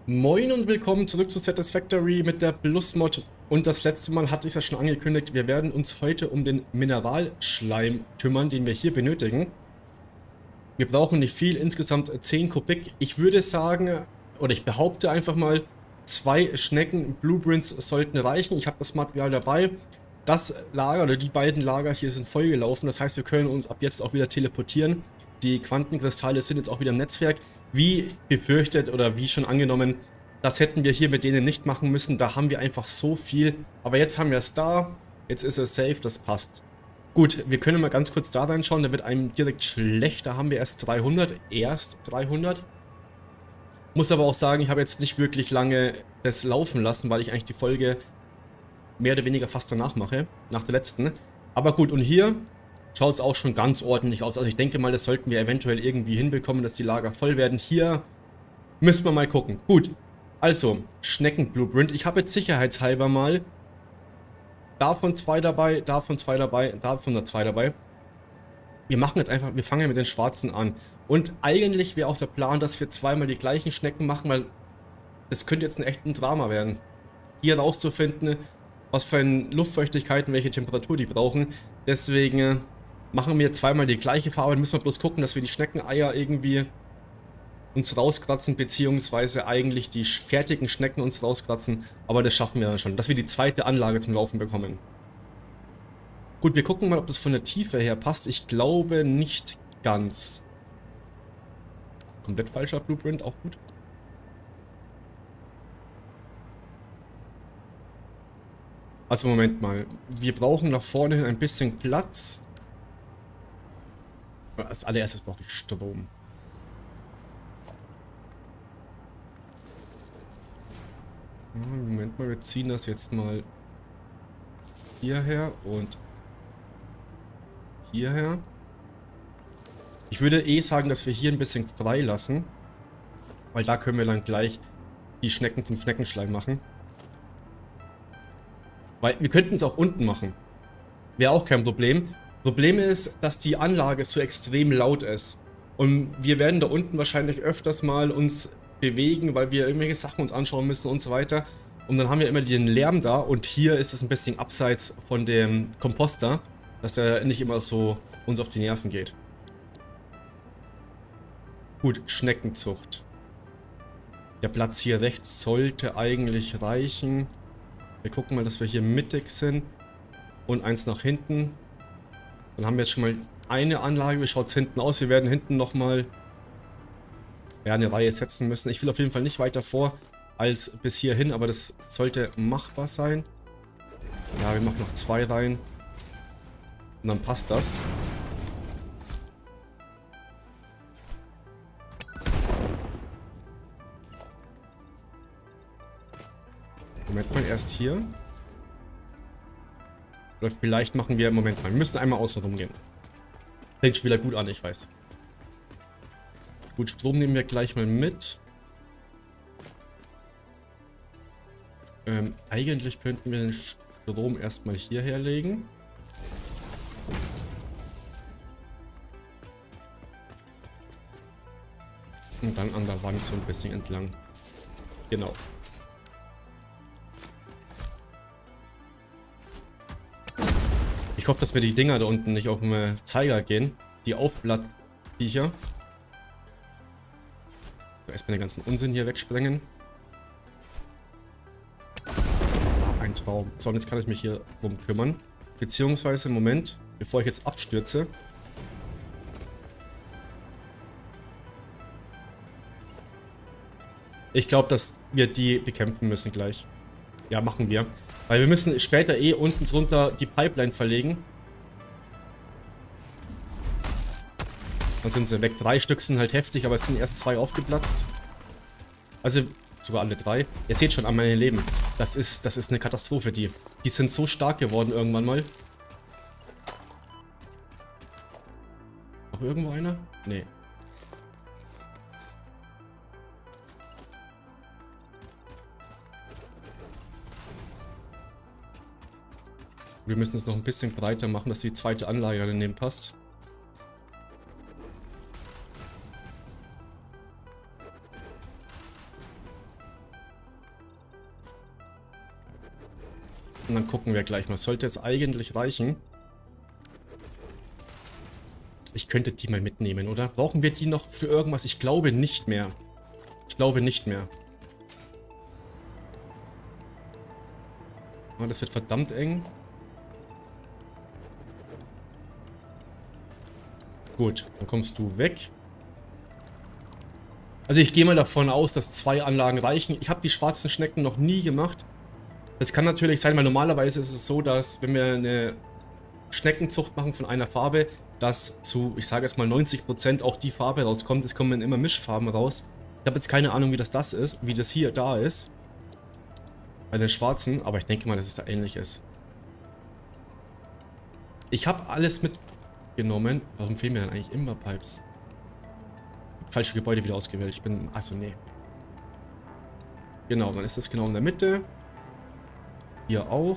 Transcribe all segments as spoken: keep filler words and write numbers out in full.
Moin und willkommen zurück zu Satisfactory mit der Plus-Mod. Und das letzte Mal hatte ich es ja schon angekündigt, wir werden uns heute um den Mineralschleim kümmern, den wir hier benötigen. Wir brauchen nicht viel, insgesamt zehn Kubik. Ich würde sagen, oder ich behaupte einfach mal, zwei Schnecken Blueprints sollten reichen. Ich habe das Material dabei. Das Lager oder die beiden Lager hier sind vollgelaufen, das heißt, wir können uns ab jetzt auch wieder teleportieren. Die Quantenkristalle sind jetzt auch wieder im Netzwerk. Wie befürchtet oder wie schon angenommen, das hätten wir hier mit denen nicht machen müssen. Da haben wir einfach so viel. Aber jetzt haben wir es da. Jetzt ist es safe, das passt. Gut, wir können mal ganz kurz da reinschauen. Da wird einem direkt schlecht. Da haben wir erst dreihundert. Erst dreihundert. Muss aber auch sagen, ich habe jetzt nicht wirklich lange das laufen lassen, weil ich eigentlich die Folge mehr oder weniger fast danach mache. Nach der letzten. Aber gut, und hier schaut es auch schon ganz ordentlich aus. Also ich denke mal, das sollten wir eventuell irgendwie hinbekommen, dass die Lager voll werden. Hier müssen wir mal gucken. Gut, also Schnecken-Blueprint. Ich habe jetzt sicherheitshalber mal davon zwei dabei, davon zwei dabei, davon zwei dabei. Wir machen jetzt einfach, wir fangen mit den schwarzen an. Und eigentlich wäre auch der Plan, dass wir zweimal die gleichen Schnecken machen, weil das könnte jetzt ein echtes Drama werden. Hier rauszufinden, was für eine Luftfeuchtigkeit und welche Temperatur die brauchen. Deswegen machen wir zweimal die gleiche Farbe. Dann müssen wir bloß gucken, dass wir die Schneckeneier irgendwie uns rauskratzen, beziehungsweise eigentlich die fertigen Schnecken uns rauskratzen. Aber das schaffen wir dann schon, dass wir die zweite Anlage zum Laufen bekommen. Gut, wir gucken mal, ob das von der Tiefe her passt. Ich glaube nicht ganz. Komplett falscher Blueprint, auch gut. Also Moment mal, wir brauchen nach vorne hin ein bisschen Platz. Als allererstes brauche ich Strom. Moment mal, wir ziehen das jetzt mal hierher und hierher. Ich würde eh sagen, dass wir hier ein bisschen frei lassen, weil da können wir dann gleich die Schnecken zum Schneckenschleim machen. Weil wir könnten es auch unten machen. Wäre auch kein Problem. Problem ist, dass die Anlage so extrem laut ist. Und wir werden da unten wahrscheinlich öfters mal uns bewegen, weil wir irgendwelche Sachen uns anschauen müssen und so weiter. Und dann haben wir immer den Lärm da. Und hier ist es ein bisschen abseits von dem Komposter, dass der nicht immer so uns auf die Nerven geht. Gut, Schneckenzucht. Der Platz hier rechts sollte eigentlich reichen. Wir gucken mal, dass wir hier mittig sind. Und eins nach hinten. Dann haben wir jetzt schon mal eine Anlage. Wie schaut es hinten aus? Wir werden hinten nochmal ja, eine Reihe setzen müssen. Ich will auf jeden Fall nicht weiter vor als bis hierhin, aber das sollte machbar sein. Ja, wir machen noch zwei Reihen. Und dann passt das. Moment mal, erst hier. Oder vielleicht machen wir, Moment mal, wir müssen einmal außen rum gehen. Fängt schon wieder gut an, ich weiß. Gut, Strom nehmen wir gleich mal mit. Ähm, eigentlich könnten wir den Strom erstmal hierher legen. Und dann an der Wand so ein bisschen entlang. Genau. Ich hoffe, dass mir die Dinger da unten nicht auf den Zeiger gehen. Die Aufblattviecher. Erstmal den ganzen Unsinn hier wegsprengen. Ah, ein Traum. So, und jetzt kann ich mich hier drum kümmern. Beziehungsweise, Moment, bevor ich jetzt abstürze. Ich glaube, dass wir die bekämpfen müssen gleich. Ja, machen wir. Weil wir müssen später eh unten drunter die Pipeline verlegen. Dann sind sie weg. Drei Stück sind halt heftig, aber es sind erst zwei aufgeplatzt. Also sogar alle drei. Ihr seht schon an meinem Leben. Das ist, das ist eine Katastrophe, die. Die sind so stark geworden irgendwann mal. Noch irgendwo einer? Nee. Wir müssen es noch ein bisschen breiter machen, dass die zweite Anlage daneben passt. Und dann gucken wir gleich mal. Sollte es eigentlich reichen. Ich könnte die mal mitnehmen, oder? Brauchen wir die noch für irgendwas? Ich glaube nicht mehr. Ich glaube nicht mehr. Oh, das wird verdammt eng. Gut, dann kommst du weg. Also ich gehe mal davon aus, dass zwei Anlagen reichen. Ich habe die schwarzen Schnecken noch nie gemacht. Das kann natürlich sein, weil normalerweise ist es so, dass wenn wir eine Schneckenzucht machen von einer Farbe, dass zu, ich sage jetzt mal neunzig Prozent auch die Farbe rauskommt. Es kommen immer Mischfarben raus. Ich habe jetzt keine Ahnung, wie das das ist, wie das hier da ist. Bei den schwarzen, aber ich denke mal, dass es da ähnlich ist. Ich habe alles mitgenommen. Warum fehlen mir dann eigentlich Imberpipes? Falsche Gebäude wieder ausgewählt. Ich bin, also nee. Genau, dann ist das genau in der Mitte. Hier auch.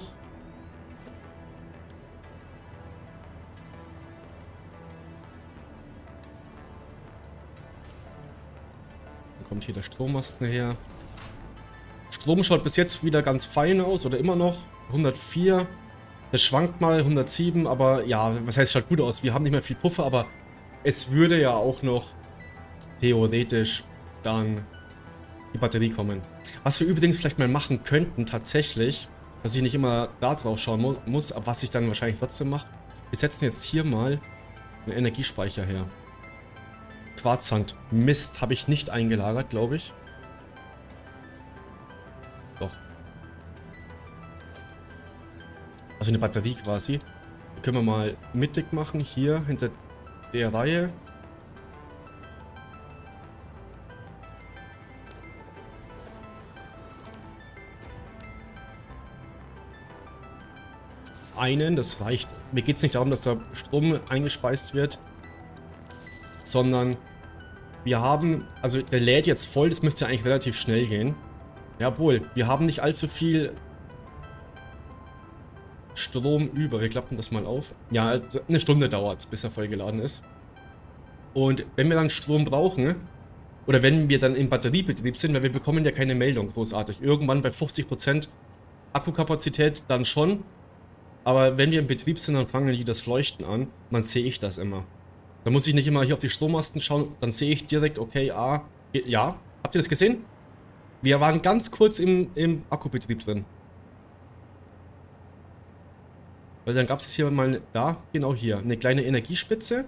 Dann kommt hier der Strommasten her. Strom schaut bis jetzt wieder ganz fein aus, oder immer noch. hundertvier. Das schwankt mal, hundertsieben, aber ja, was heißt, schaut gut aus. Wir haben nicht mehr viel Puffer, aber es würde ja auch noch theoretisch dann die Batterie kommen. Was wir übrigens vielleicht mal machen könnten, tatsächlich, dass ich nicht immer da drauf schauen mu muss, aber was ich dann wahrscheinlich trotzdem mache. Wir setzen jetzt hier mal einen Energiespeicher her. Quarzsand. Mist, habe ich nicht eingelagert, glaube ich. Doch. Also eine Batterie quasi. Die können wir mal mittig machen, hier hinter der Reihe. Einen, das reicht. Mir geht es nicht darum, dass da Strom eingespeist wird, sondern wir haben, also der lädt jetzt voll, das müsste ja eigentlich relativ schnell gehen. Jawohl, wir haben nicht allzu viel Strom über. Wir klappen das mal auf. Ja, eine Stunde dauert es, bis er vollgeladen ist. Und wenn wir dann Strom brauchen, oder wenn wir dann im Batteriebetrieb sind, weil wir bekommen ja keine Meldung, großartig. Irgendwann bei fünfzig Prozent Akkukapazität dann schon. Aber wenn wir im Betrieb sind, dann fangen die das Leuchten an. Dann sehe ich das immer. Da muss ich nicht immer hier auf die Strommasten schauen. Dann sehe ich direkt, okay, ah, ja. Habt ihr das gesehen? Wir waren ganz kurz im, im Akkubetrieb drin. Weil dann gab es hier mal, da, genau hier, eine kleine Energiespitze.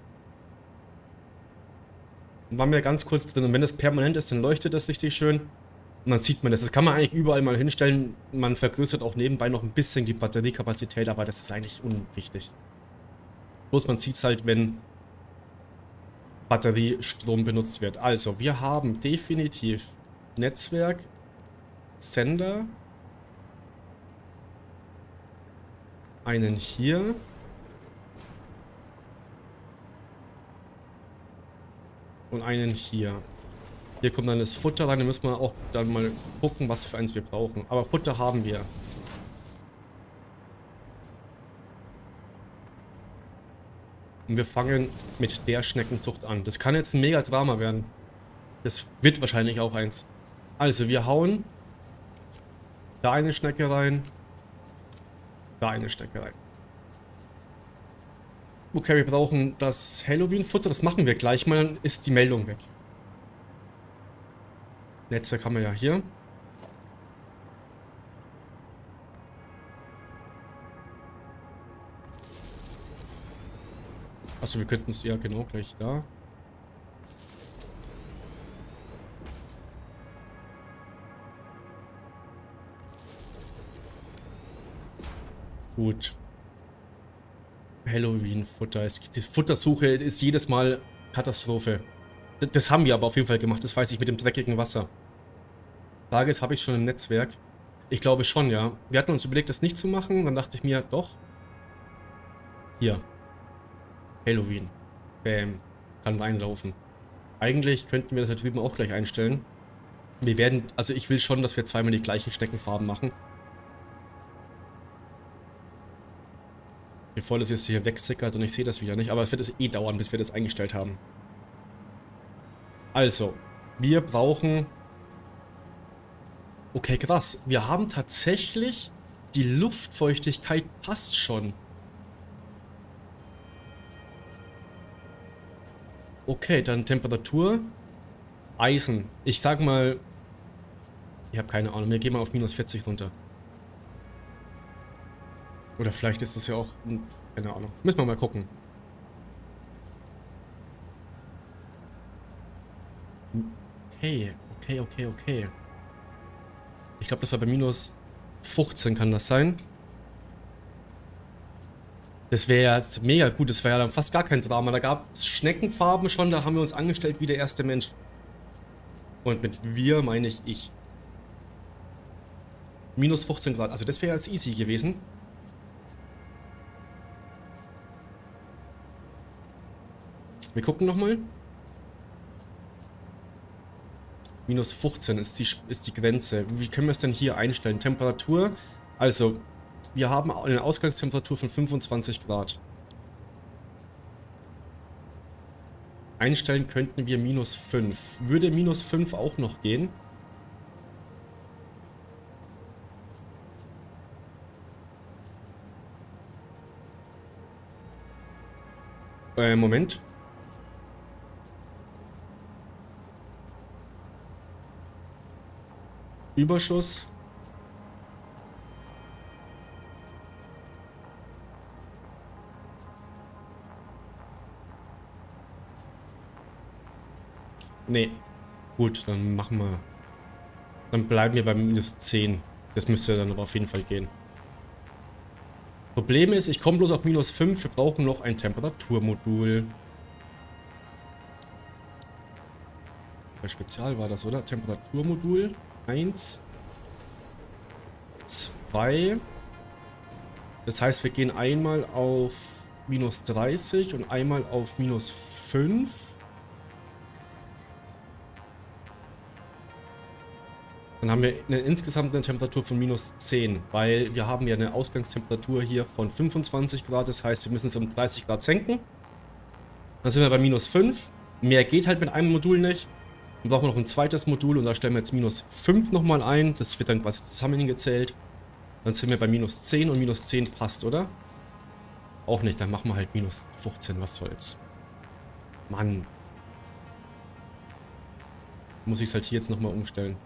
Dann waren wir ganz kurz drin. Und wenn das permanent ist, dann leuchtet das richtig schön. Und dann sieht man das. Das kann man eigentlich überall mal hinstellen. Man vergrößert auch nebenbei noch ein bisschen die Batteriekapazität, aber das ist eigentlich unwichtig. Bloß man sieht es halt, wenn Batteriestrom benutzt wird. Also, wir haben definitiv Netzwerk, Sender, einen hier. Und einen hier. Hier kommt dann das Futter rein, da müssen wir auch dann mal gucken, was für eins wir brauchen. Aber Futter haben wir. Und wir fangen mit der Schneckenzucht an. Das kann jetzt ein mega Drama werden. Das wird wahrscheinlich auch eins. Also wir hauen da eine Schnecke rein. Da eine Schnecke rein. Okay, wir brauchen das Halloween-Futter. Das machen wir gleich mal, dann ist die Meldung weg. Netzwerk haben wir ja hier. Achso, wir könnten es ja genau gleich da. Gut. Halloween-Futter. Die Futtersuche ist jedes Mal Katastrophe. Das haben wir aber auf jeden Fall gemacht, das weiß ich, mit dem dreckigen Wasser. Frage ist, habe ich es schon im Netzwerk? Ich glaube schon, ja. Wir hatten uns überlegt, das nicht zu machen, dann dachte ich mir, doch. Hier. Halloween. Bam. Kann reinlaufen. Eigentlich könnten wir das da drüben auch gleich einstellen. Wir werden, also ich will schon, dass wir zweimal die gleichen Steckenfarben machen. Bevor das jetzt hier wegsickert und ich sehe das wieder nicht, aber es wird es eh dauern, bis wir das eingestellt haben. Also, wir brauchen... Okay, krass. Wir haben tatsächlich die Luftfeuchtigkeit passt schon. Okay, dann Temperatur. Eisen. Ich sag mal... Ich habe keine Ahnung. Wir gehen mal auf minus vierzig runter. Oder vielleicht ist das ja auch... Keine Ahnung. Müssen wir mal gucken. Okay, okay, okay, okay. Ich glaube, das war bei minus fünfzehn, kann das sein? Das wäre ja mega gut. Das wäre ja dann fast gar kein Drama. Da gab es Schneckenfarben schon. Da haben wir uns angestellt wie der erste Mensch. Und mit wir meine ich ich. minus fünfzehn Grad. Also das wäre jetzt easy gewesen. Wir gucken nochmal. minus fünfzehn ist die, ist die Grenze. Wie können wir es denn hier einstellen? Temperatur. Also, wir haben eine Ausgangstemperatur von fünfundzwanzig Grad. Einstellen könnten wir minus fünf. Würde minus fünf auch noch gehen? Äh, Moment. Überschuss. Nee. Gut, dann machen wir. Dann bleiben wir bei minus zehn. Das müsste dann aber auf jeden Fall gehen. Problem ist, ich komme bloß auf minus fünf. Wir brauchen noch ein Temperaturmodul. Bei Spezial war das, oder? Temperaturmodul. eins. zwei. Das heißt, wir gehen einmal auf minus dreißig und einmal auf minus fünf. Dann haben wir eine insgesamt eine Temperatur von minus zehn, weil wir haben ja eine Ausgangstemperatur hier von fünfundzwanzig Grad. Das heißt, wir müssen es um dreißig Grad senken. Dann sind wir bei minus fünf. Mehr geht halt mit einem Modul nicht. Dann brauchen wir noch ein zweites Modul und da stellen wir jetzt minus fünf nochmal ein. Das wird dann quasi zusammengezählt. Dann sind wir bei minus zehn und minus zehn passt, oder? Auch nicht, dann machen wir halt minus fünfzehn, was soll's. Mann. Muss ich es halt hier jetzt nochmal umstellen.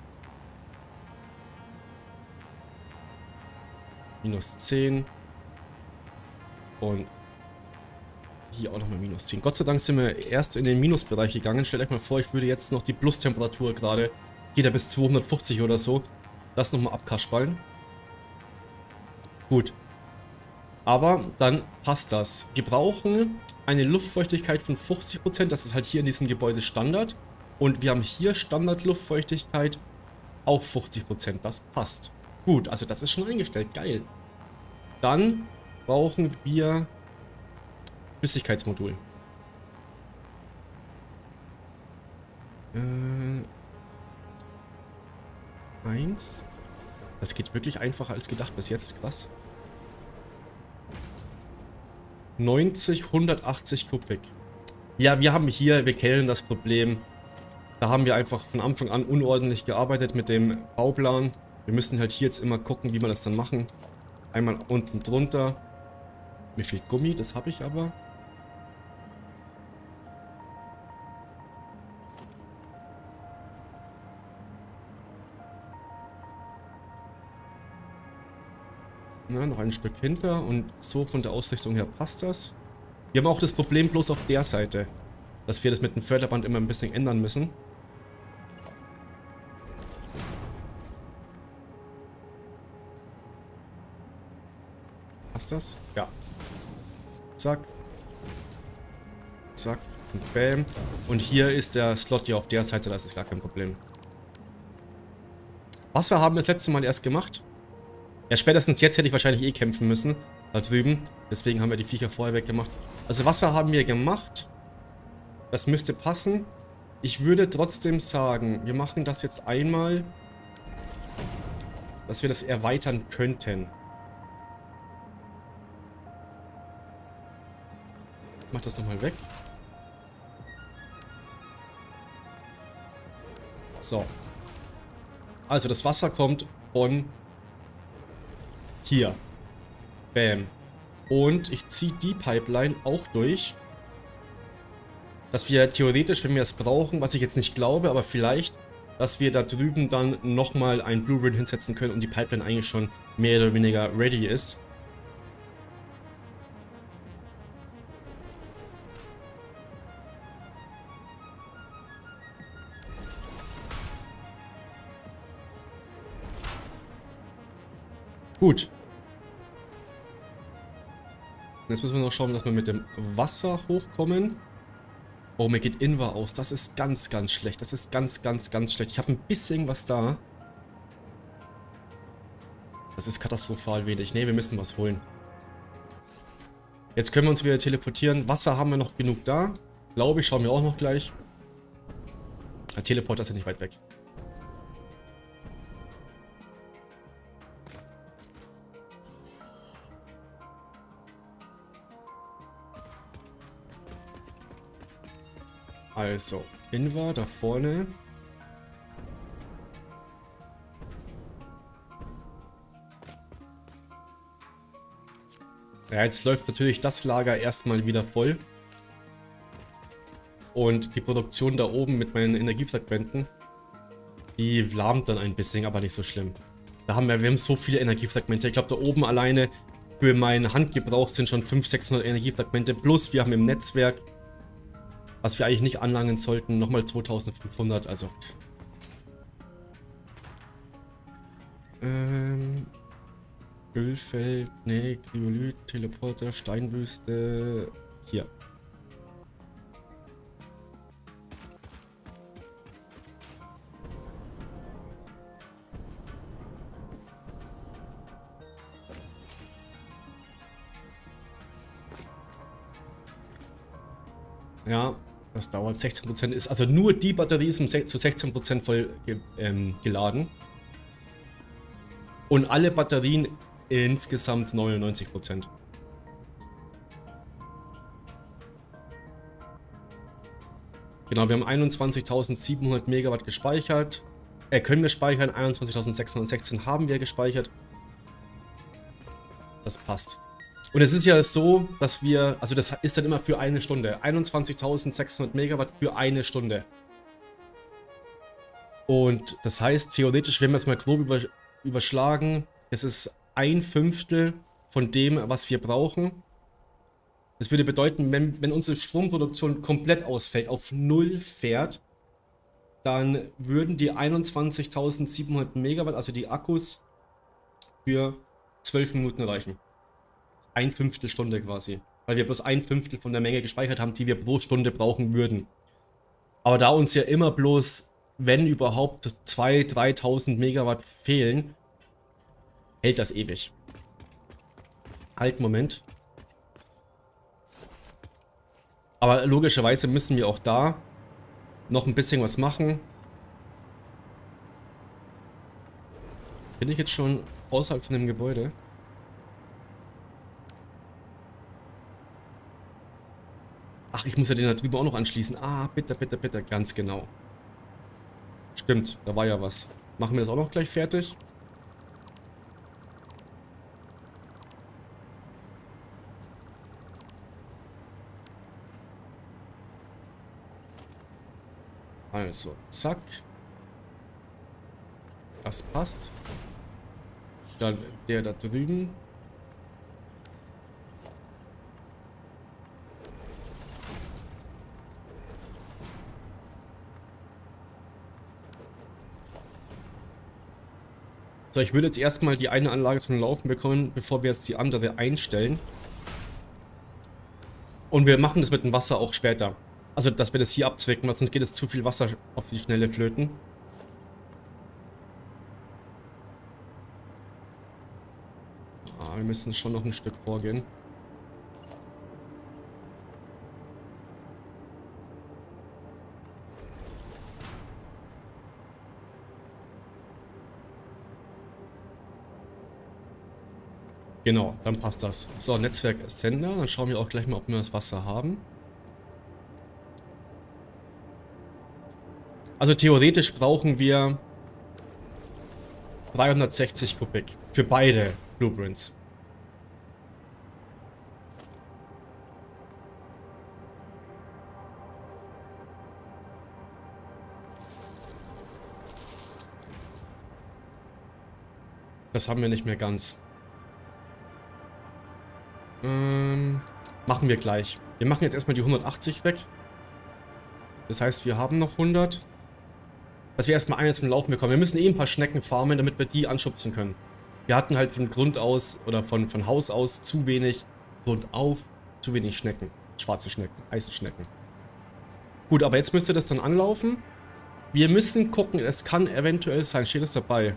Minus zehn. Und hier auch nochmal minus zehn. Gott sei Dank sind wir erst in den Minusbereich gegangen. Stellt euch mal vor, ich würde jetzt noch die Plus-Temperatur gerade, geht ja bis zweihundertfünfzig oder so, das nochmal abkaspallen. Gut. Aber dann passt das. Wir brauchen eine Luftfeuchtigkeit von fünfzig Prozent. Das ist halt hier in diesem Gebäude Standard. Und wir haben hier Standardluftfeuchtigkeit auch fünfzig Prozent. Das passt. Gut, also das ist schon eingestellt. Geil. Dann brauchen wir Flüssigkeitsmodul. Äh, eins. Das geht wirklich einfacher als gedacht bis jetzt. Krass. neunzig, hundertachtzig Kubik. Ja, wir haben hier, wir kennen das Problem. Da haben wir einfach von Anfang an unordentlich gearbeitet mit dem Bauplan. Wir müssen halt hier jetzt immer gucken, wie wir das dann machen. Einmal unten drunter. Mir fehlt Gummi, das habe ich aber. Na, noch ein Stück hinter und so von der Ausrichtung her passt das. Wir haben auch das Problem bloß auf der Seite, dass wir das mit dem Förderband immer ein bisschen ändern müssen. Passt das? Ja. Zack. Zack. Und bam. Und hier ist der Slot hier auf der Seite, das ist gar kein Problem. Wasser haben wir das letzte Mal erst gemacht. Ja, spätestens jetzt hätte ich wahrscheinlich eh kämpfen müssen. Da drüben. Deswegen haben wir die Viecher vorher weggemacht. Also Wasser haben wir gemacht. Das müsste passen. Ich würde trotzdem sagen, wir machen das jetzt einmal, dass wir das erweitern könnten. Ich mach das nochmal weg. So. Also das Wasser kommt von Hier. Bam. Und ich ziehe die Pipeline auch durch. Dass wir theoretisch, wenn wir es brauchen, was ich jetzt nicht glaube, aber vielleicht, dass wir da drüben dann nochmal ein Blueprint hinsetzen können und die Pipeline eigentlich schon mehr oder weniger ready ist. Gut. Jetzt müssen wir noch schauen, dass wir mit dem Wasser hochkommen. Oh, mir geht Invar aus. Das ist ganz, ganz schlecht. Das ist ganz, ganz, ganz schlecht. Ich habe ein bisschen was da. Das ist katastrophal wenig. Ne, wir müssen was holen. Jetzt können wir uns wieder teleportieren. Wasser haben wir noch genug da. Glaube ich, schauen wir auch noch gleich. Der Teleporter ist ja nicht weit weg. Also, Invar da vorne. Ja, jetzt läuft natürlich das Lager erstmal wieder voll. Und die Produktion da oben mit meinen Energiefragmenten, die lahmt dann ein bisschen, aber nicht so schlimm. Da haben wir, wir haben so viele Energiefragmente. Ich glaube, da oben alleine für meinen Handgebrauch sind schon fünfhundert, sechshundert Energiefragmente. Plus wir haben im Netzwerk, was wir eigentlich nicht anlangen sollten, nochmal zweitausendfünfhundert, also. Ähm, Ölfeld, ne, Kryolyt, Teleporter, Steinwüste, hier. Ja, das dauert. sechzehn Prozent ist, also nur die Batterie ist zu sechzehn Prozent voll ge ähm, geladen. Und alle Batterien insgesamt neunundneunzig Prozent. Genau, wir haben einundzwanzigtausendsiebenhundert Megawatt gespeichert. Äh, können wir speichern, einundzwanzigtausendsechshundertsechzehn haben wir gespeichert. Das passt. Und es ist ja so, dass wir, also das ist dann immer für eine Stunde. einundzwanzigtausendsechshundert Megawatt für eine Stunde. Und das heißt, theoretisch, wenn wir es mal grob über, überschlagen, es ist ein Fünftel von dem, was wir brauchen. Das würde bedeuten, wenn, wenn unsere Stromproduktion komplett ausfällt, auf null fährt, dann würden die einundzwanzigtausendsiebenhundert Megawatt, also die Akkus, für zwölf Minuten reichen. Ein Fünftel Stunde quasi. Weil wir bloß ein Fünftel von der Menge gespeichert haben, die wir pro Stunde brauchen würden. Aber da uns ja immer bloß, wenn überhaupt, zweitausend, dreitausend Megawatt fehlen, hält das ewig. Halt, Moment. Aber logischerweise müssen wir auch da noch ein bisschen was machen. Bin ich jetzt schon außerhalb von dem Gebäude? Ach, ich muss ja den da drüben auch noch anschließen. Ah, bitte, bitte, bitte. Ganz genau. Stimmt, da war ja was. Machen wir das auch noch gleich fertig? Also, zack. Das passt. Dann der da drüben. So, ich würde jetzt erstmal die eine Anlage zum Laufen bekommen, bevor wir jetzt die andere einstellen. Und wir machen das mit dem Wasser auch später. Also, dass wir das hier abzwecken, weil sonst geht es zu viel Wasser auf die schnelle flöten. Ah, wir müssen schon noch ein Stück vorgehen. Genau, dann passt das. So, Netzwerk-Sender. Dann schauen wir auch gleich mal, ob wir das Wasser haben. Also theoretisch brauchen wir dreihundertsechzig Kubik. Für beide. Blueprints. Das haben wir nicht mehr ganz. Ähm, machen wir gleich. Wir machen jetzt erstmal die hundertachtzig weg. Das heißt, wir haben noch hundert. Dass wir erstmal eines zum Laufen bekommen. Wir müssen eh ein paar Schnecken farmen, damit wir die anschubsen können. Wir hatten halt von Grund aus oder von, von Haus aus zu wenig, Grund auf, zu wenig Schnecken. Schwarze Schnecken, heiße Schnecken. Gut, aber jetzt müsste das dann anlaufen. Wir müssen gucken, es kann eventuell sein. Steht das dabei?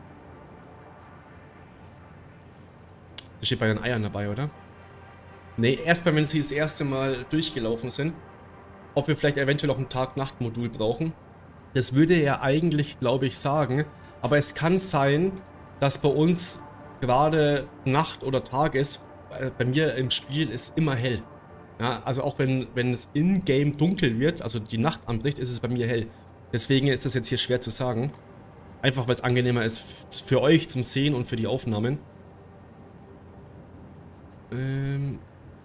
Das steht bei den Eiern dabei, oder? Ne, erst wenn sie das erste Mal durchgelaufen sind. Ob wir vielleicht eventuell auch ein Tag-Nacht-Modul brauchen. Das würde er eigentlich, glaube ich, sagen. Aber es kann sein, dass bei uns gerade Nacht oder Tag ist. Bei mir im Spiel ist immer hell. Ja, also auch wenn, wenn es in-game dunkel wird, also die Nacht anbricht, ist es bei mir hell. Deswegen ist das jetzt hier schwer zu sagen. Einfach weil es angenehmer ist für euch zum Sehen und für die Aufnahmen. Ähm,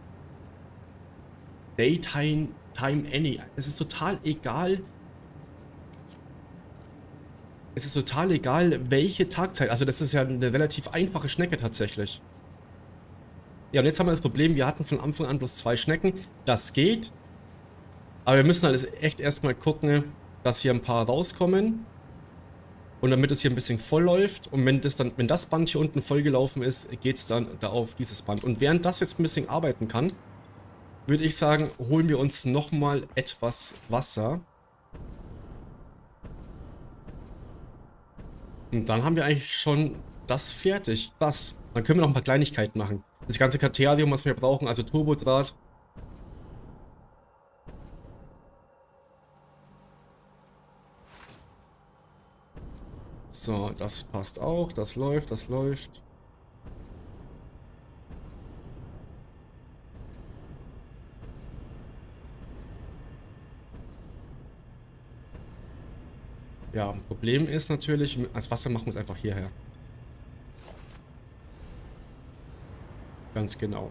Daytime Time Any. Es ist total egal. Es ist total egal, welche Tagzeit. Also das ist ja eine relativ einfache Schnecke tatsächlich. Ja, und jetzt haben wir das Problem, wir hatten von Anfang an bloß zwei Schnecken. Das geht. Aber wir müssen halt echt erstmal gucken, dass hier ein paar rauskommen. Und damit es hier ein bisschen voll läuft. Und wenn das dann, wenn das Band hier unten voll gelaufen ist, geht es dann da auf dieses Band. Und während das jetzt ein bisschen arbeiten kann, würde ich sagen, holen wir uns nochmal etwas Wasser. Und dann haben wir eigentlich schon das fertig. Was? Dann können wir noch ein paar Kleinigkeiten machen. Das ganze Katerium, was wir brauchen, also Turbodraht. So, das passt auch. Das läuft, das läuft. Ja, Problem ist natürlich, als Wasser machen wir es einfach hierher. Ganz genau.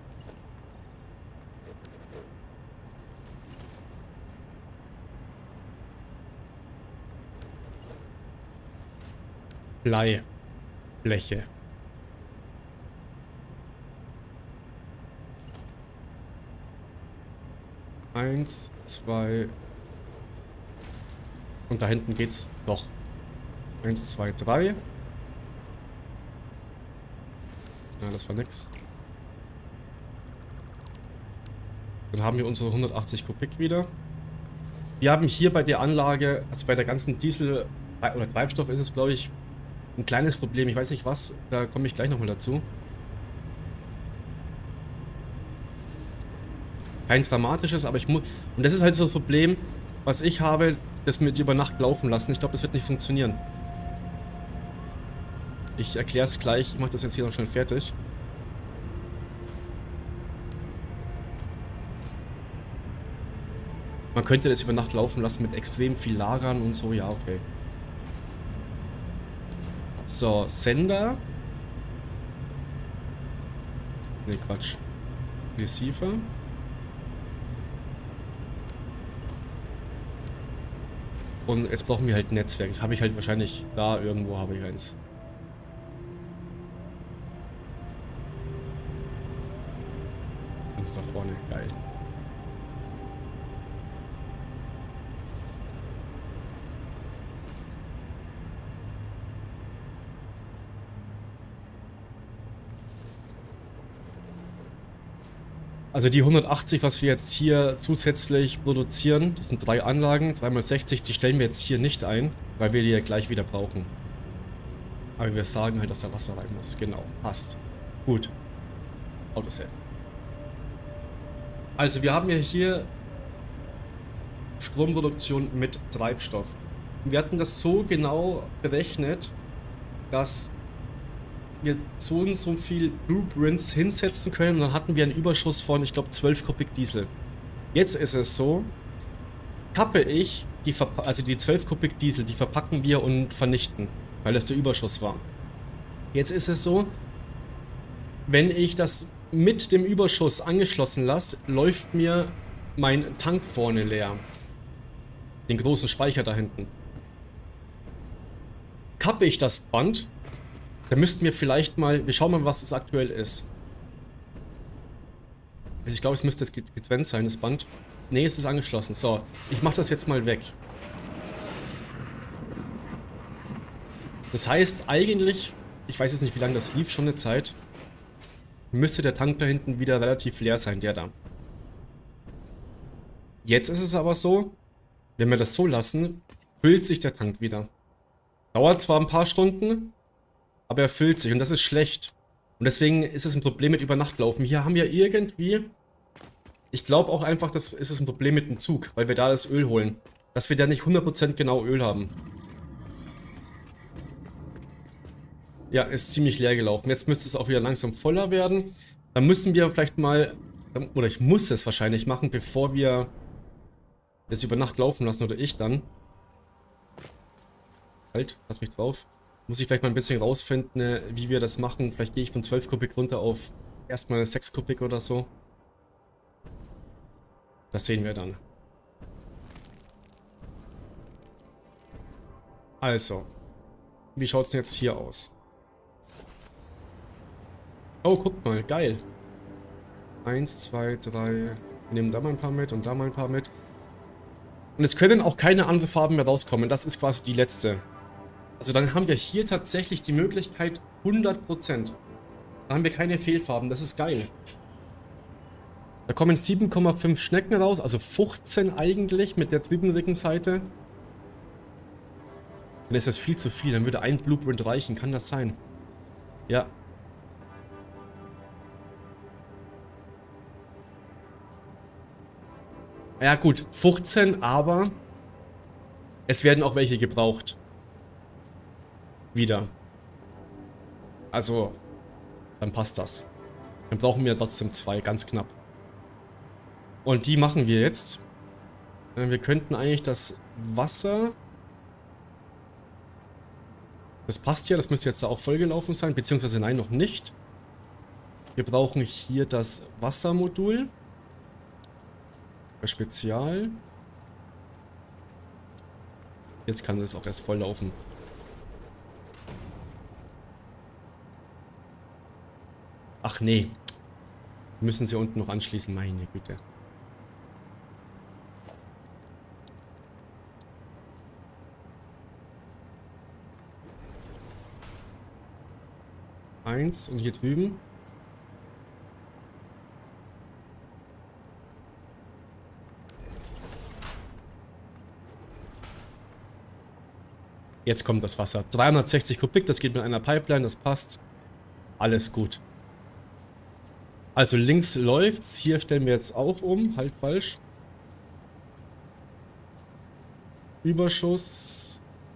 Blei. Bleche. Eins, zwei. Und da hinten geht's doch. Eins, zwei, drei. Ja, das war nix. Dann haben wir unsere hundertachtzig Kubik wieder. Wir haben hier bei der Anlage, also bei der ganzen Diesel- oder Treibstoff ist es, glaube ich, ein kleines Problem. Ich weiß nicht was, da komme ich gleich nochmal dazu. Kein dramatisches, aber ich muss... Und das ist halt so das Problem, was ich habe, das mit über Nacht laufen lassen. Ich glaube, das wird nicht funktionieren. Ich erkläre es gleich. Ich mache das jetzt hier noch schnell fertig. Man könnte das über Nacht laufen lassen mit extrem viel Lagern und so. Ja, okay. So, Sender. Ne, Quatsch. Receiver. Und jetzt brauchen wir halt ein Netzwerk. Das habe ich halt wahrscheinlich da irgendwo habe ich eins. Ganz da vorne. Geil. Also die hundertachtzig, was wir jetzt hier zusätzlich produzieren, das sind drei Anlagen, drei mal sechzig, die stellen wir jetzt hier nicht ein, weil wir die ja gleich wieder brauchen. Aber wir sagen halt, dass da Wasser rein muss. Genau, passt. Gut. Autosave. Also wir haben ja hier Stromproduktion mit Treibstoff. Wir hatten das so genau berechnet, dass wir so und so viel Blueprints hinsetzen können und dann hatten wir einen Überschuss von, ich glaube, zwölf Kubik Diesel. Jetzt ist es so, kappe ich, die Verpa also die zwölf Kubik Diesel, die verpacken wir und vernichten, weil das der Überschuss war. Jetzt ist es so, wenn ich das mit dem Überschuss angeschlossen lasse, läuft mir mein Tank vorne leer. Den großen Speicher da hinten. Kappe ich das Band, dann müssten wir vielleicht mal, wir schauen mal, was es aktuell ist. Ich glaube, es müsste jetzt getrennt sein, das Band. Ne, es ist angeschlossen. So, ich mache das jetzt mal weg. Das heißt, eigentlich, ich weiß jetzt nicht, wie lange das lief, schon eine Zeit, müsste der Tank da hinten wieder relativ leer sein, der da. Jetzt ist es aber so, wenn wir das so lassen, füllt sich der Tank wieder. Dauert zwar ein paar Stunden, aber er füllt sich und das ist schlecht. Und deswegen ist es ein Problem mit Übernachtlaufen. Hier haben wir irgendwie, ich glaube auch einfach, das ist es ein Problem mit dem Zug, weil wir da das Öl holen. Dass wir da nicht hundert Prozent genau Öl haben. Ja, ist ziemlich leer gelaufen. Jetzt müsste es auch wieder langsam voller werden. Dann müssen wir vielleicht mal, oder ich muss es wahrscheinlich machen, bevor wir es über Nacht laufen lassen, oder ich dann. Halt, lass mich drauf. Muss ich vielleicht mal ein bisschen rausfinden, wie wir das machen. Vielleicht gehe ich von zwölf Kubik runter auf erstmal sechs Kubik oder so. Das sehen wir dann. Also, wie schaut es denn jetzt hier aus? Oh, guck mal, geil. Eins, zwei, drei. Wir nehmen da mal ein paar mit und da mal ein paar mit. Und es können auch keine anderen Farben mehr rauskommen. Das ist quasi die letzte. Also dann haben wir hier tatsächlich die Möglichkeit hundert Prozent. Da haben wir keine Fehlfarben. Das ist geil. Da kommen sieben Komma fünf Schnecken raus. Also fünfzehn eigentlich mit der drüben Rückenseite. Dann ist das viel zu viel. Dann würde ein Blueprint reichen. Kann das sein? Ja. Ja gut, fünfzehn, aber es werden auch welche gebraucht. Wieder. Also, dann passt das. Dann brauchen wir trotzdem zwei, ganz knapp. Und die machen wir jetzt. Wir könnten eigentlich das Wasser... Das passt ja, das müsste jetzt auch vollgelaufen sein, beziehungsweise nein, noch nicht. Wir brauchen hier das Wassermodul. Bei Spezial. Jetzt kann es auch erst voll laufen. Ach nee. Wir müssen sie unten noch anschließen, meine Güte. Eins und hier drüben. Jetzt kommt das Wasser. dreihundertsechzig Kubik, das geht mit einer Pipeline, das passt. Alles gut. Also links läuft's. Hier stellen wir jetzt auch um. Halt falsch. Überschuss.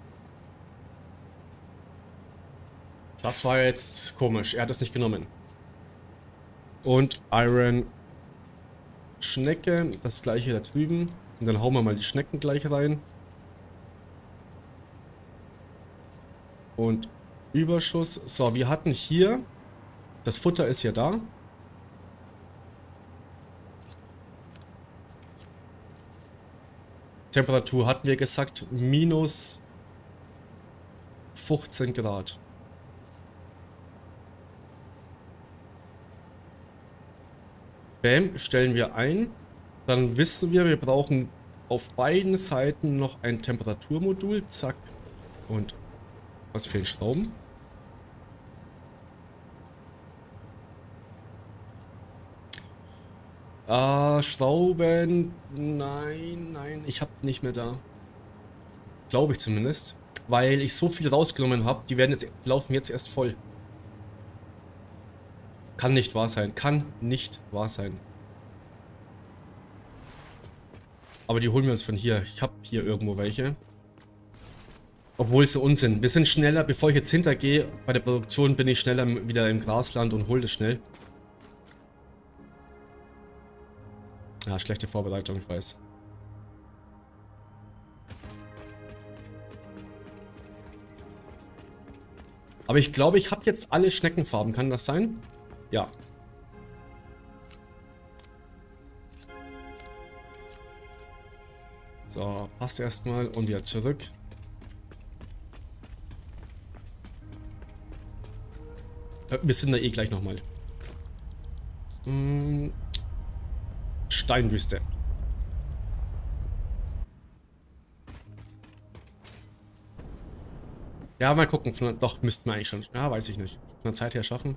Das war jetzt komisch. Er hat es nicht genommen. Und Iron Schnecke. Das gleiche da drüben. Und dann hauen wir mal die Schnecken gleich rein. Und Überschuss. So, wir hatten hier... Das Futter ist ja da. Temperatur hatten wir gesagt, minus fünfzehn Grad. Bam, stellen wir ein. Dann wissen wir, wir brauchen auf beiden Seiten noch ein Temperaturmodul. Zack. Und was fehlen? Schrauben? Ah, Schrauben. Nein, nein, ich habe die nicht mehr da. Glaube ich zumindest. Weil ich so viel rausgenommen habe, die werden jetzt, die laufen jetzt erst voll. Kann nicht wahr sein. Kann nicht wahr sein. Aber die holen wir uns von hier. Ich habe hier irgendwo welche. Obwohl es so Unsinn. Wir sind schneller, bevor ich jetzt hintergehe, bei der Produktion bin ich schneller wieder im Grasland und hole das schnell. Ja, schlechte Vorbereitung, ich weiß. Aber ich glaube, ich habe jetzt alle Schneckenfarben. Kann das sein? Ja. So, passt erstmal und wieder zurück. Wir sind da eh gleich nochmal. Hm. Steinwüste. Ja, mal gucken. Von, doch, müssten wir eigentlich schon. Ja, weiß ich nicht. Von der Zeit her schaffen.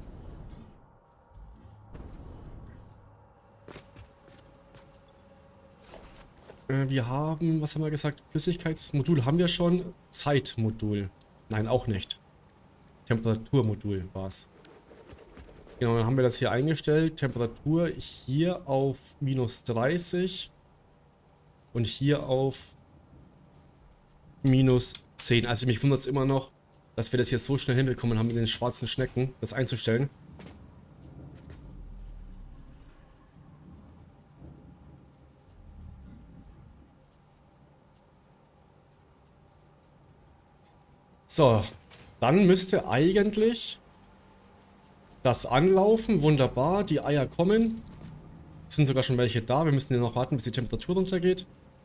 Äh, wir haben, was haben wir gesagt? Flüssigkeitsmodul haben wir schon. Zeitmodul. Nein, auch nicht. Temperaturmodul war es. Genau, dann haben wir das hier eingestellt. Temperatur hier auf minus dreißig. Und hier auf minus zehn. Also mich wundert es immer noch, dass wir das hier so schnell hinbekommen haben, mit den schwarzen Schnecken das einzustellen. So, dann müsste eigentlich das anlaufen. Wunderbar, die Eier kommen. Es sind sogar schon welche da. Wir müssen hier noch warten, bis die Temperatur runtergeht.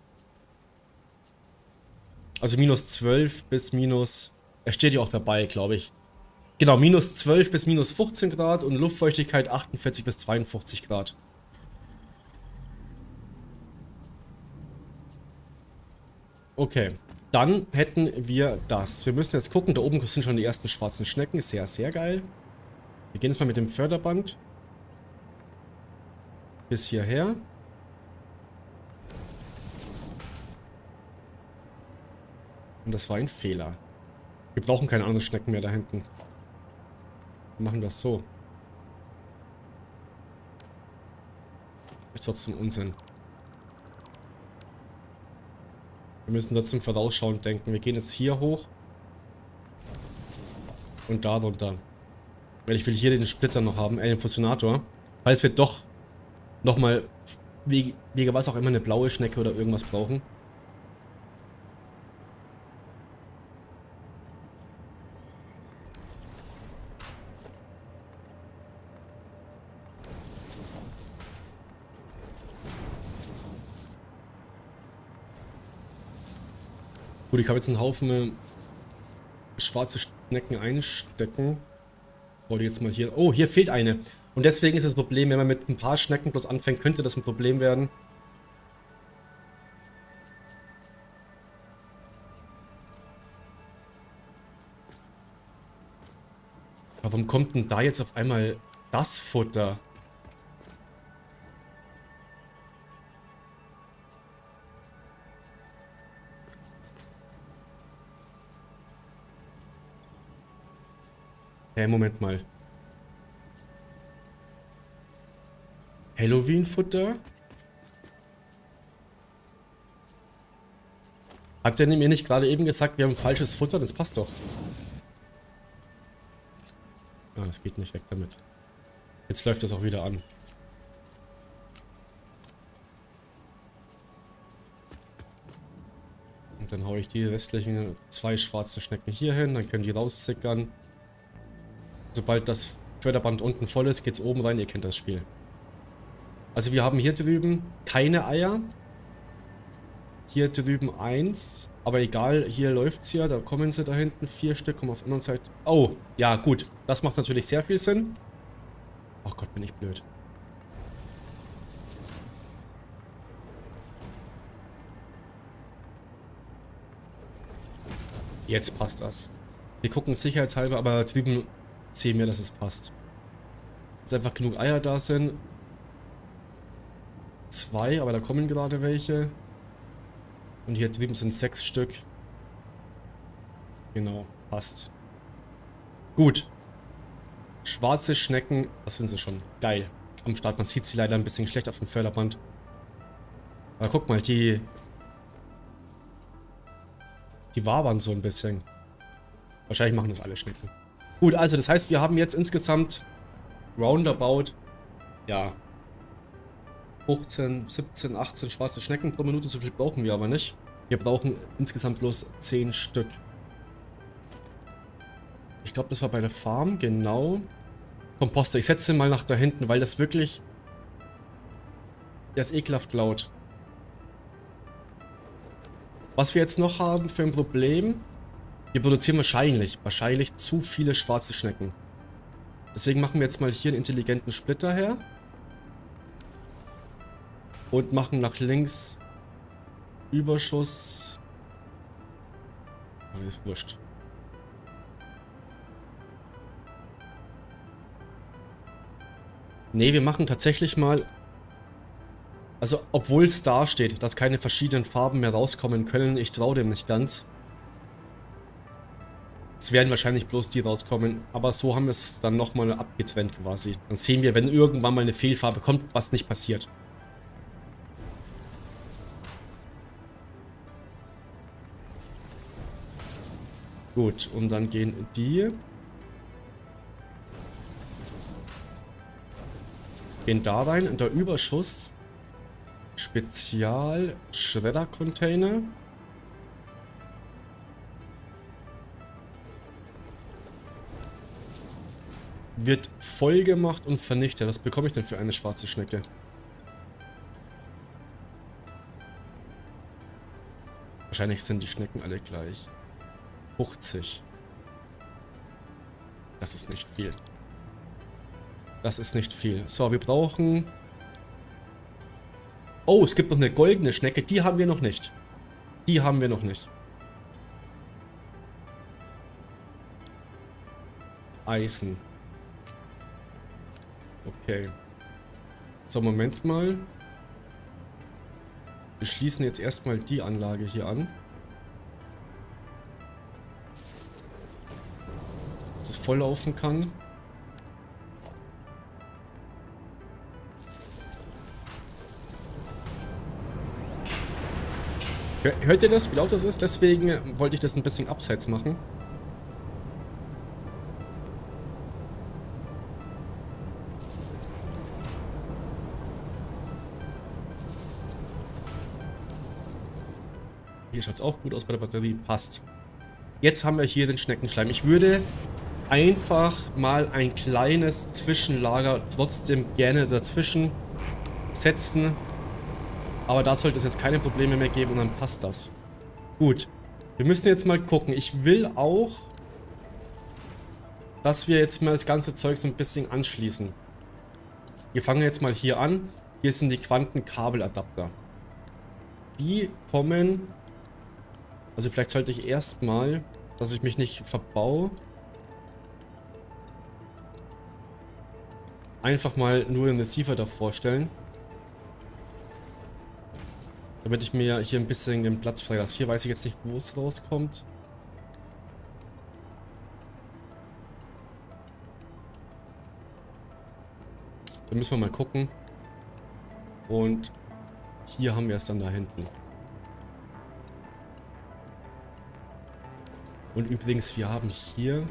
Also minus zwölf bis minus... Er steht ja auch dabei, glaube ich. Genau, minus zwölf bis minus fünfzehn Grad und Luftfeuchtigkeit achtundvierzig bis zweiundfünfzig Grad. Okay, dann hätten wir das. Wir müssen jetzt gucken, da oben sind schon die ersten schwarzen Schnecken. Sehr, sehr geil. Wir gehen jetzt mal mit dem Förderband bis hierher. Und das war ein Fehler. Wir brauchen keine anderen Schnecken mehr da hinten. Wir machen das so. Ist trotzdem Unsinn. Wir müssen trotzdem vorausschauend denken. Wir gehen jetzt hier hoch. Und da runter. Weil ich will hier den Splitter noch haben, äh, den Fusionator. Falls wir doch nochmal, wegen was auch immer, eine blaue Schnecke oder irgendwas brauchen. Gut, ich habe jetzt einen Haufen schwarze Schnecken einstecken. Oh, die jetzt mal hier. Oh, hier fehlt eine. Und deswegen ist das Problem, wenn man mit ein paar Schnecken bloß anfängt, könnte das ein Problem werden. Warum kommt denn da jetzt auf einmal das Futter? Hey, Moment mal. Halloween-Futter? Hat der mir nicht gerade eben gesagt, wir haben falsches Futter? Das passt doch. Ah, das geht nicht weg damit. Jetzt läuft das auch wieder an. Und dann haue ich die restlichen zwei schwarzen Schnecken hier hin, dann können die raussickern. Sobald das Förderband unten voll ist, geht's oben rein, ihr kennt das Spiel. Also wir haben hier drüben keine Eier. Hier drüben eins. Aber egal, hier läuft's ja, da kommen sie da hinten. Vier Stück, kommen auf der anderen Seite. Oh, ja gut. Das macht natürlich sehr viel Sinn. Ach Gott, bin ich blöd. Jetzt passt das. Wir gucken sicherheitshalber, aber drüben sehen wir, dass es passt. Dass einfach genug Eier da sind. Zwei, aber da kommen gerade welche. Und hier drüben sind sechs Stück. Genau, passt. Gut. Schwarze Schnecken, das sind sie schon. Geil. Am Start, man sieht sie leider ein bisschen schlecht auf dem Förderband. Aber guck mal, die... Die wabern so ein bisschen. Wahrscheinlich machen das alle Schnecken. Gut, also das heißt, wir haben jetzt insgesamt roundabout, ja, fünfzehn, siebzehn, achtzehn schwarze Schnecken pro Minute. So viel brauchen wir aber nicht. Wir brauchen insgesamt bloß zehn Stück. Ich glaube, das war bei der Farm, genau. Komposter. Ich setze mal nach da hinten, weil das wirklich... Der ist ekelhaft laut. Was wir jetzt noch haben für ein Problem... Wir produzieren wahrscheinlich, wahrscheinlich zu viele schwarze Schnecken. Deswegen machen wir jetzt mal hier einen intelligenten Splitter her. Und machen nach links Überschuss. Oh, ist wurscht. Ne, wir machen tatsächlich mal... Also, obwohl es da steht, dass keine verschiedenen Farben mehr rauskommen können, ich traue dem nicht ganz. Es werden wahrscheinlich bloß die rauskommen, aber so haben wir es dann nochmal abgetrennt quasi. Dann sehen wir, wenn irgendwann mal eine Fehlfarbe kommt, was nicht passiert. Gut, und dann gehen die... Gehen da rein, in der Überschuss... Spezial Schredder-Container. Wird voll gemacht und vernichtet. Was bekomme ich denn für eine schwarze Schnecke? Wahrscheinlich sind die Schnecken alle gleich. fünfzig. Das ist nicht viel. Das ist nicht viel. So, wir brauchen... Oh, es gibt noch eine goldene Schnecke. Die haben wir noch nicht. Die haben wir noch nicht. Eisen. Okay. So, Moment mal. Wir schließen jetzt erstmal die Anlage hier an. Dass es voll laufen kann. Hört ihr das, wie laut das ist? Deswegen wollte ich das ein bisschen abseits machen. Hier schaut es auch gut aus bei der Batterie. Passt. Jetzt haben wir hier den Schneckenschleim. Ich würde einfach mal ein kleines Zwischenlager trotzdem gerne dazwischen setzen. Aber da sollte es jetzt keine Probleme mehr geben und dann passt das. Gut. Wir müssen jetzt mal gucken. Ich will auch, dass wir jetzt mal das ganze Zeug so ein bisschen anschließen. Wir fangen jetzt mal hier an. Hier sind die Quantenkabel-Adapter. Die kommen... Also vielleicht sollte ich erstmal, dass ich mich nicht verbaue, einfach mal nur den Receiver davor stellen. Damit ich mir hier ein bisschen den Platz freilasse. Hier weiß ich jetzt nicht, wo es rauskommt. Da müssen wir mal gucken. Und hier haben wir es dann da hinten. Und übrigens, wir haben hier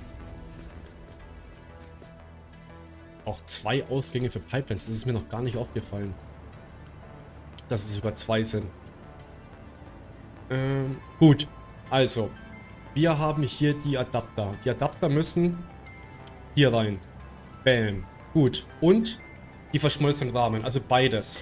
auch zwei Ausgänge für Pipelines. Das ist mir noch gar nicht aufgefallen. Dass es sogar zwei sind. Ähm, gut. Also, wir haben hier die Adapter. Die Adapter müssen hier rein. Bam. Gut. Und die verschmolzenen Rahmen. Also beides.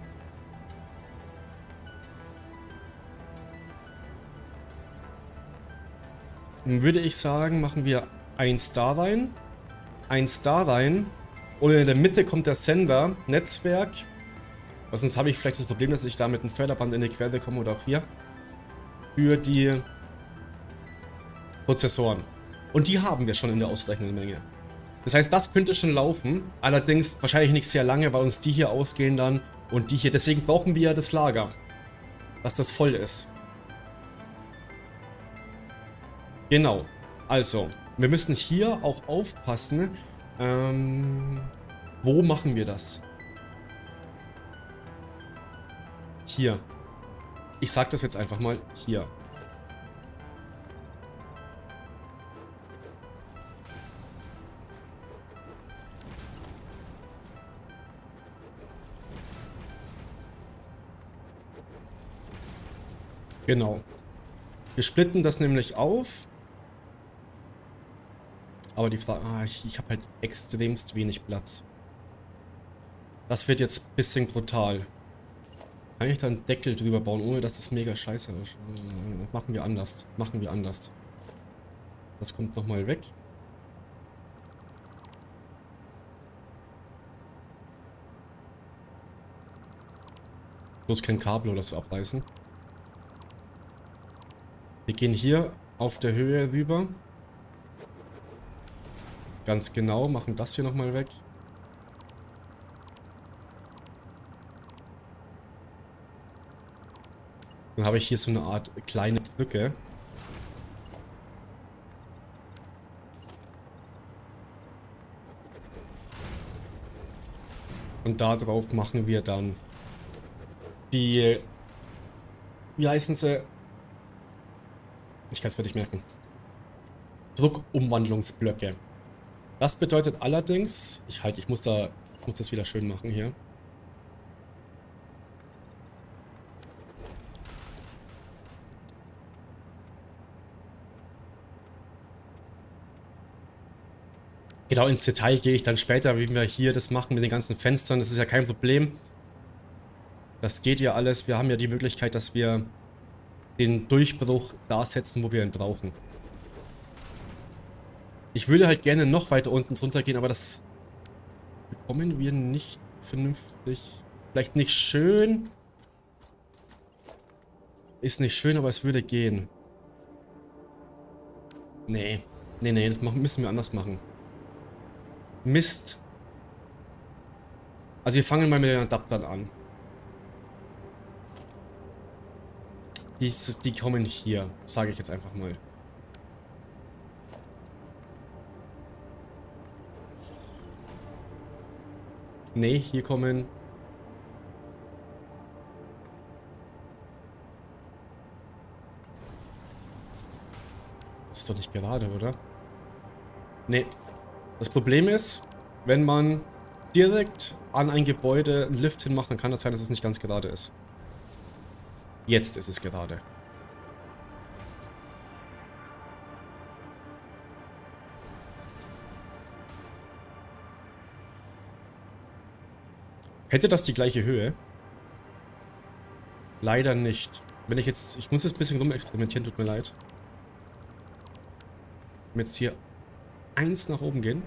Dann würde ich sagen, machen wir eins da rein. Eins da rein. Und in der Mitte kommt der Sender. Netzwerk. Weil sonst habe ich vielleicht das Problem, dass ich da mit einem Förderband in die Quelle komme oder auch hier. Für die Prozessoren. Und die haben wir schon in der ausreichenden Menge. Das heißt, das könnte schon laufen. Allerdings wahrscheinlich nicht sehr lange, weil uns die hier ausgehen dann und die hier. Deswegen brauchen wir ja das Lager. Dass das voll ist. Genau. Also, wir müssen hier auch aufpassen. Ähm, wo machen wir das? Hier. Ich sag das jetzt einfach mal hier. Genau. Wir splitten das nämlich auf. Aber die Frage, ah, ich, ich habe halt extremst wenig Platz. Das wird jetzt ein bisschen brutal. Kann ich da einen Deckel drüber bauen, ohne dass das mega scheiße ist? Machen wir anders. Machen wir anders. Das kommt nochmal weg. Bloß kein Kabel oder so abreißen. Wir gehen hier auf der Höhe rüber. Ganz genau, machen das hier nochmal weg. Dann habe ich hier so eine Art kleine Brücke. Und da drauf machen wir dann die, wie heißen sie? Ich kann es mir nicht merken. Druckumwandlungsblöcke. Das bedeutet allerdings, ich halt, ich muss da, ich muss das wieder schön machen hier. Genau, ins Detail gehe ich dann später, wie wir hier das machen mit den ganzen Fenstern. Das ist ja kein Problem. Das geht ja alles. Wir haben ja die Möglichkeit, dass wir den Durchbruch da setzen, wo wir ihn brauchen. Ich würde halt gerne noch weiter unten drunter gehen, aber das bekommen wir nicht vernünftig. Vielleicht nicht schön. Ist nicht schön, aber es würde gehen. Nee. Nee, nee, das müssen wir anders machen. Mist. Also wir fangen mal mit den Adaptern an. Die, die kommen hier, sage ich jetzt einfach mal. Nee, hier kommen... Das ist doch nicht gerade, oder? Nee. Das Problem ist, wenn man direkt an ein Gebäude einen Lift hinmacht, dann kann das sein, dass es nicht ganz gerade ist. Jetzt ist es gerade. Hätte das die gleiche Höhe? Leider nicht. Wenn ich jetzt... Ich muss jetzt ein bisschen rumexperimentieren, tut mir leid. Wenn wir jetzt hier eins nach oben gehen.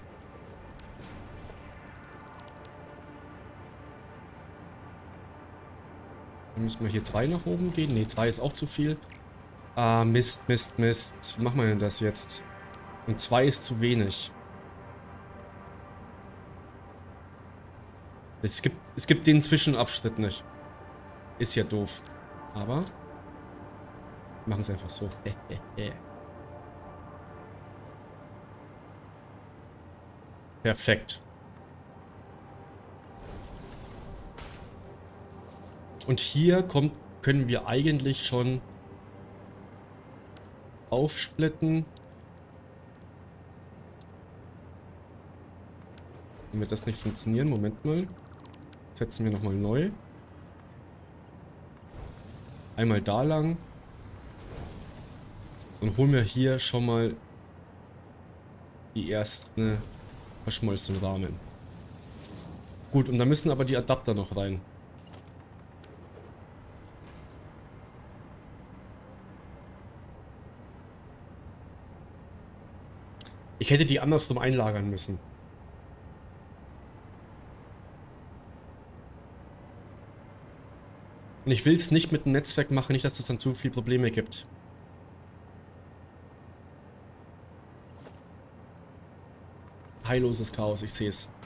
Dann müssen wir hier drei nach oben gehen. Ne, drei ist auch zu viel. Ah, Mist, Mist, Mist. Wie machen wir denn das jetzt? Und zwei ist zu wenig. Es gibt, es gibt den Zwischenabschnitt nicht. Ist ja doof. Aber machen es einfach so. Perfekt. Und hier kommt, können wir eigentlich schon aufsplitten. Wenn wir das nicht funktionieren, Moment mal. Setzen wir nochmal neu. Einmal da lang. Und holen wir hier schon mal die ersten verschmolzenen Rahmen. Gut, und da müssen aber die Adapter noch rein. Ich hätte die andersrum einlagern müssen. Und ich will es nicht mit dem Netzwerk machen, nicht, dass es dann zu viele Probleme gibt. Heilloses Chaos, ich sehe es.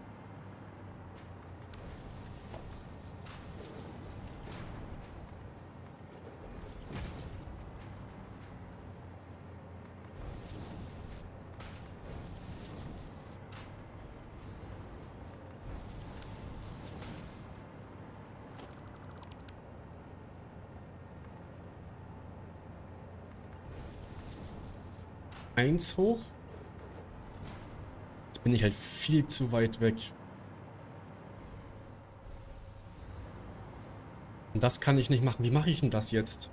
Eins hoch. Jetzt bin ich halt viel zu weit weg. Und das kann ich nicht machen. Wie mache ich denn das jetzt?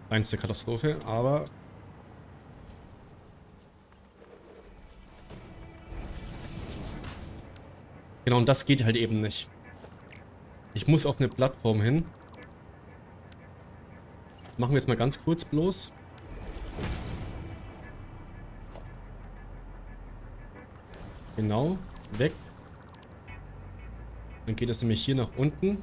Kleinste Katastrophe, aber... Genau, und das geht halt eben nicht. Ich muss auf eine Plattform hin. Das machen wir jetzt mal ganz kurz bloß. Genau, weg. Dann geht das nämlich hier nach unten.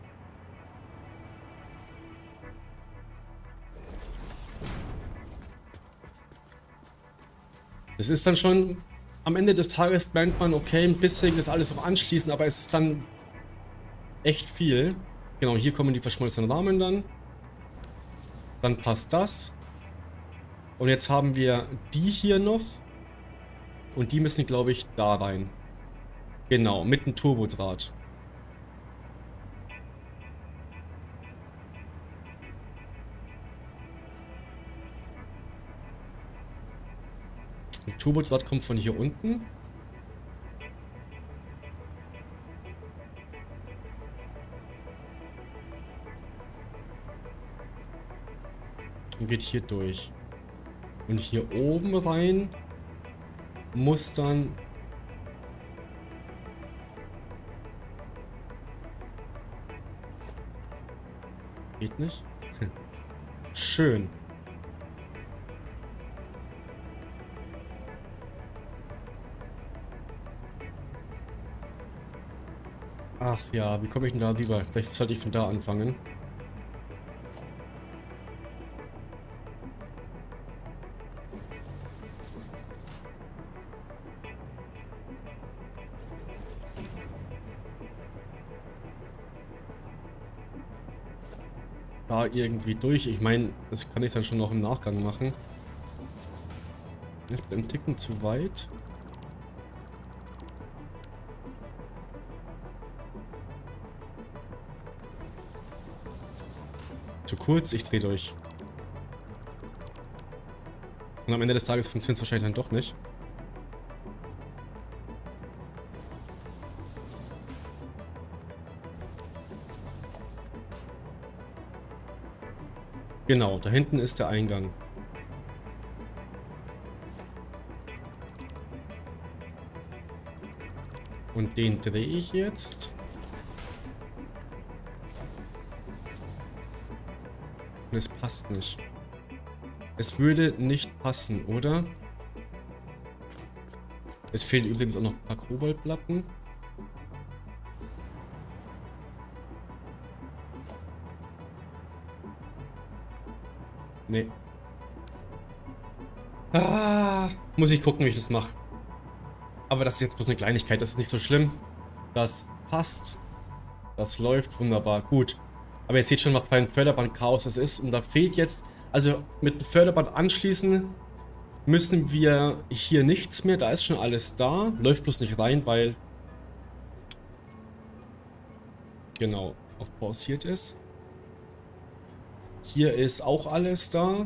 Das ist dann schon, am Ende des Tages merkt man, okay, ein bisschen das alles noch anschließen, aber es ist dann echt viel. Genau, hier kommen die verschmolzenen Rahmen dann. Dann passt das. Und jetzt haben wir die hier noch. Und die müssen, glaube ich, da rein. Genau, mit dem Turbodraht. Der Turbodraht kommt von hier unten. Und geht hier durch. Und hier oben rein muss dann... Geht nicht? Schön. Ach ja, wie komme ich denn da rüber? Vielleicht sollte ich von da anfangen. Da irgendwie durch. Ich meine, das kann ich dann schon noch im Nachgang machen. Ich bin ein Ticken zu weit. Zu kurz, ich drehe durch. Und am Ende des Tages funktioniert es wahrscheinlich dann doch nicht. Genau, da hinten ist der Eingang. Und den drehe ich jetzt. Und es passt nicht. Es würde nicht passen, oder? Es fehlen übrigens auch noch ein paar Kobaltplatten. Nee. Ah, muss ich gucken, wie ich das mache. Aber das ist jetzt bloß eine Kleinigkeit, das ist nicht so schlimm. Das passt. Das läuft wunderbar. Gut. Aber ihr seht schon, was für ein Förderband-Chaos das ist. Und da fehlt jetzt... Also mit Förderband anschließen müssen wir hier nichts mehr. Da ist schon alles da. Läuft bloß nicht rein, weil... Genau, auf pausiert ist. Hier ist auch alles da.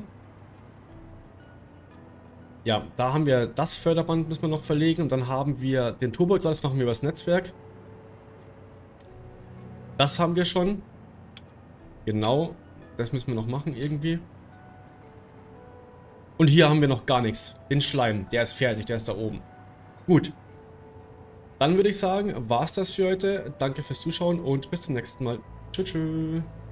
Ja, da haben wir das Förderband, müssen wir noch verlegen. Und dann haben wir den Turbodraht, das machen wir über das Netzwerk. Das haben wir schon. Genau, das müssen wir noch machen irgendwie. Und hier haben wir noch gar nichts. Den Schleim, der ist fertig, der ist da oben. Gut. Dann würde ich sagen, war es das für heute. Danke fürs Zuschauen und bis zum nächsten Mal. Tschüss. Tschüss.